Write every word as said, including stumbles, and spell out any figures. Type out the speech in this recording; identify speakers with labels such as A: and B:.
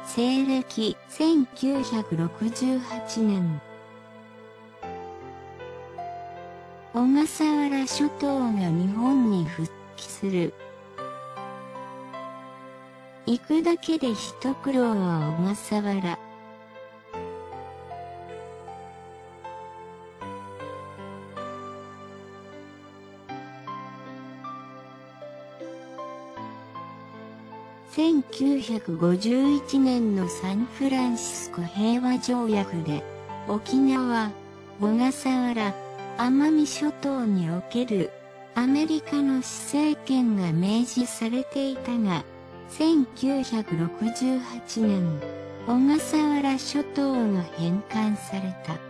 A: 西暦せんきゅうひゃくろくじゅうはちねん。小笠原諸島が日本に復帰する。行くだけで一苦労は小笠原。せんきゅうひゃくごじゅういちねんのサンフランシスコ平和条約で、沖縄、小笠原、奄美諸島におけるアメリカの施政権が明示されていたが、せんきゅうひゃくろくじゅうはちねん、小笠原諸島が返還された。